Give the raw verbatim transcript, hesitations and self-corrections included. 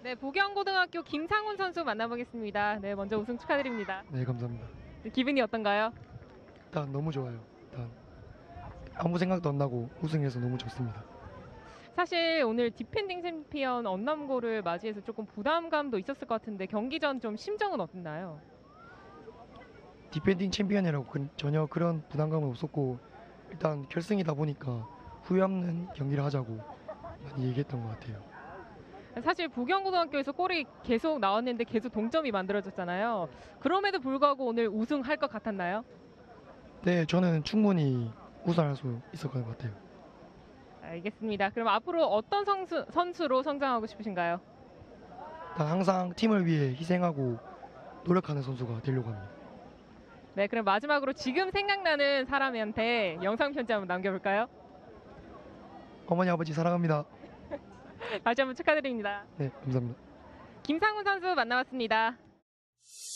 네, 보경고등학교 김상훈 선수 만나보겠습니다. 네, 먼저 우승 축하드립니다. 네, 감사합니다. 네, 기분이 어떤가요? 일단 너무 좋아요. 일단 아무 생각도 안 나고 우승해서 너무 좋습니다. 사실 오늘 디펜딩 챔피언 언남고를 맞이해서 조금 부담감도 있었을 것 같은데 경기 전 좀 심정은 어땠나요? 디펜딩 챔피언이라고 그- 전혀 그런 부담감은 없었고 일단 결승이다 보니까 후회 없는 경기를 하자고 많이 얘기했던 것 같아요. 사실 보경고등학교에서 골이 계속 나왔는데 계속 동점이 만들어졌잖아요. 그럼에도 불구하고 오늘 우승할 것 같았나요? 네, 저는 충분히 우승할 수 있을 것 같아요. 알겠습니다. 그럼 앞으로 어떤 선수, 선수로 성장하고 싶으신가요? 일단 항상 팀을 위해 희생하고 노력하는 선수가 되려고 합니다. 네, 그럼 마지막으로 지금 생각나는 사람한테 영상 편지 한번 남겨볼까요? 어머니 아버지 사랑합니다. 다시 한번 축하드립니다. 네, 감사합니다. 김상훈 선수 만나봤습니다.